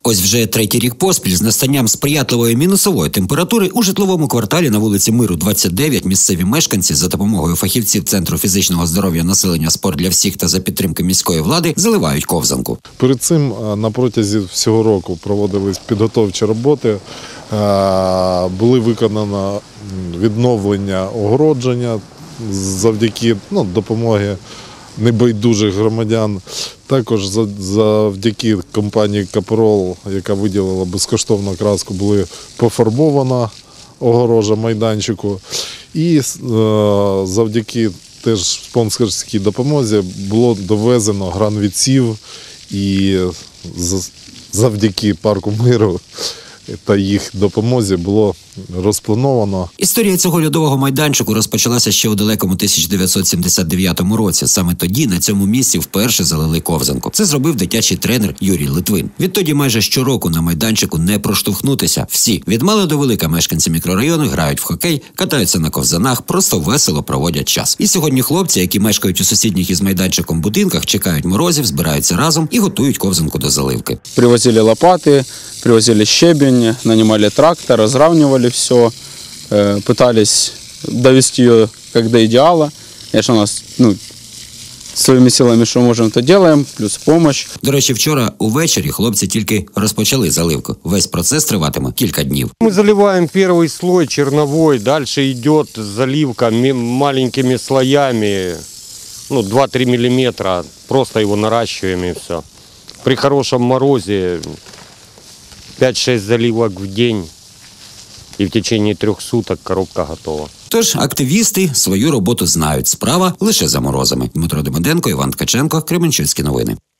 Ось вже третій рік поспіль з настанням сприятливої мінусової температури у житловому кварталі на вулиці Миру, 29 місцеві мешканці за допомогою фахівців Центру фізичного здоров'я населення «Спорт для всіх» та за підтримки міської влади заливають ковзанку. Перед цим на протязі всього року проводились підготовчі роботи, були виконано відновлення огородження завдяки допомоги небайдужих громадян. Також завдяки компанії «Капрол», яка виділила безкоштовну краску, були пофарбована огорожа майданчику. І завдяки теж спонсорській допомозі було довезено гранвідсів, і завдяки парку Миру та їх допомозі було розплановано. Історія цього льодового майданчику розпочалася ще у далекому 1979 році. Саме тоді на цьому місці вперше залили ковзанку. Це зробив дитячий тренер Юрій Литвин. Відтоді майже щороку на майданчику не проштовхнутися. Всі, від мала до велика, мешканці мікрорайону грають в хокей, катаються на ковзанах, просто весело проводять час. І сьогодні хлопці, які мешкають у сусідніх із майданчиком будинках, чекають морозів, збираються разом і готують ковзанку до заливки. Привозили лопати, привозили щебень, нанимали трактор, разравнивали все, пытались довести ее как до идеала. Конечно, у нас своїми силами, що можемо, то робимо, плюс допомога. До речі, вчора увечері хлопці тільки розпочали заливку. Весь процес триватиме кілька днів. Ми заливаємо перший слой черновой, далі йде заливка маленькими слоями, 2-3 мм, просто його наращуємо і все. При хорошому морозі 5-6 заливок в день, і в течение 3 суток коробка готова. Тож активісти свою роботу знають. Справа лише за морозами. Дмитро Демиденко, Іван Ткаченко, Кременчуцькі новини.